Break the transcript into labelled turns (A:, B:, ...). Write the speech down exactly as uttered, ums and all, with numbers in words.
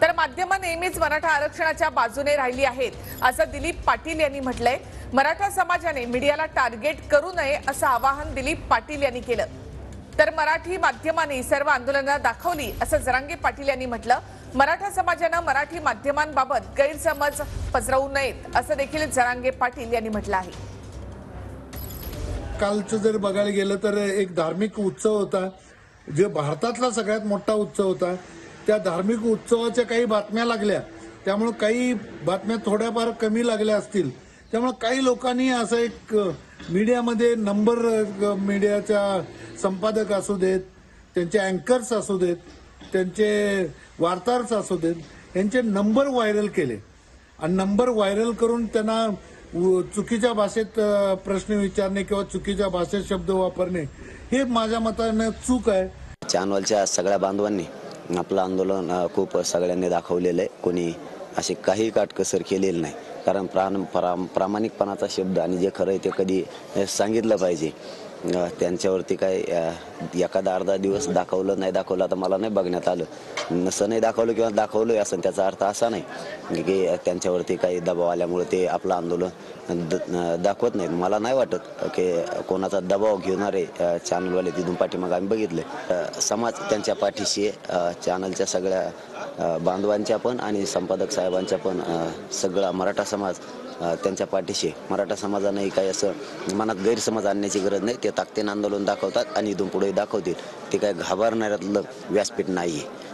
A: तर माध्यमं नेहमीच मराठा आरक्षणाच्या बाजूने राहिली आहेत असं दिलीप पाटील यांनी म्हटलंय। मराठा समाजाने मीडियाला टार्गेट करू नये असं आवाहन दिलीप पाटील यांनी केलं। तर मराठी माध्यमांनी सर्व आंदोलनं दाखवली असं जरांगे पाटील यांनी म्हटलं। मराठा समाजाने मराठी माध्यमांबाबत गैरसमज पसरवू नयेत असं देखील जरांगे पाटील यांनी म्हटलं आहे।
B: कालचं जर बघायला गेलं तर एक धार्मिक उत्सव होता, जो भारतातला सगळ्यात मोठा उत्सव होता। त्या धार्मिक उत्सवाच्या काही बातम्या लागल्या, त्यामुळे काही बातम्या थोड्याफार कमी लागल्या असतील। त्यामुळे काही लोकांनी असं एक मीडियामध्ये नंबर मीडियाच्या संपादक असू देत, त्यांचे अँकर्स असू देत, त्यांचे वार्ताहर असू देत, यांचे नंबर व्हायरल केले आणि नंबर व्हायरल करून त्यांना चुकीच्या भाषेत प्रश्न विचारणे किंवा चुकीच्या भाषेत शब्द वापरणे हे माझ्या मताने चूक आहे।
C: चॅनलच्या सगळ्या बांधवांनी आपलं आंदोलन खूप सगळ्यांनी दाखवलेलं आहे। कोणी अशी काही काटकसर केलेली नाही, कारण प्राण प्रामाणिकपणाचा शब्द आणि जे खरं आहे ते कधी सांगितलं पाहिजे। त्यांच्यावरती काय एखादा अर्धा दिवस दाखवलं नाही दाखवलं आता मला नाही बघण्यात आलं, नसं नाही दाखवलं किंवा दाखवलं असं त्याचा अर्थ असा नाही की त्यांच्यावरती काही दबाव आल्यामुळे ते आपलं आंदोलन दाखवत नाहीत। मला नाही वाटत की कोणाचा दबाव घेणारे चॅनलवाले तिथून पाठीमागे आम्ही बघितले। समाज त्यांच्या पाठीशी चॅनलच्या सगळ्या बांधवांच्या पण आणि संपादक साहेबांच्या पण सगळा मराठा समाज त्यांच्या पाठीशी। मराठा समाजाने काही असं मनात गैरसमज आणण्याची गरज नाही, ते ताकदीने आंदोलन दाखवतात आणि इथून पुढे दाखवतील। ते काय घाबरणाऱ्यातलं व्यासपीठ नाहीये।